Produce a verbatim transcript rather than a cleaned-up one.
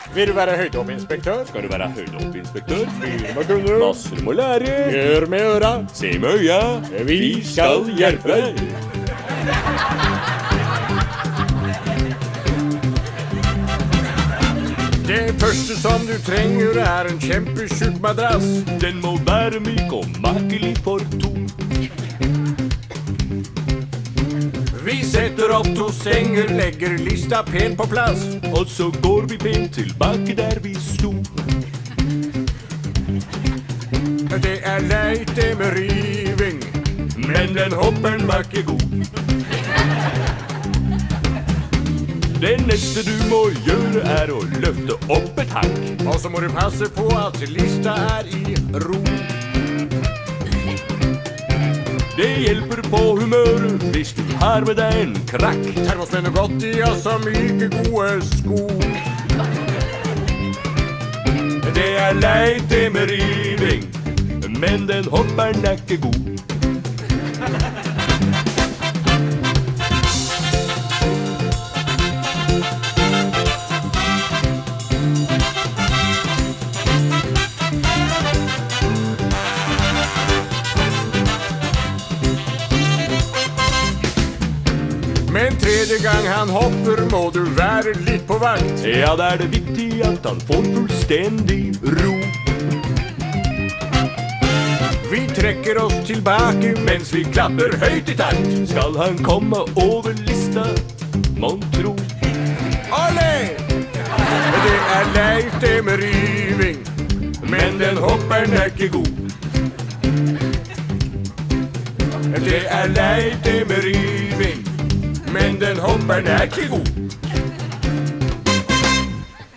Vil du være høydehoppinspektør? Skal du være høydehoppinspektør? Mye må kunne. Masse du må lære. Gjør med øra. Se med øya. Vi skal hjelpe deg. Det første som du trenger er en kjempesjuk madrass. Den må være myk og makelig for to. Vi setter opp to stenger, legger lista pent på plass. Og så går vi pent tilbake der vi sto. Det er leit det med riving, men den hopperen var ikke god. Det neste du må gjøre er å løfte opp et hakk. Og så må du passe på at lista er i ro. Det hjelper på humøret hvis du har med deg en krakk. Termosmenn og godt i altså myke gode sko. Det er leit det med riving, men den hopperen er ikke god. Men tredje gang han hopper må du være litt på vakt. Ja, da er det viktig at han får fullstendig ro. Vi trekker oss tilbake mens vi klapper høyt i takt. Skal han komme over lista, mon tro. Olé! Det er leit det med riving, men den hopperen er ikke god. Det er leit det med riving, men den hopperen er ikke god.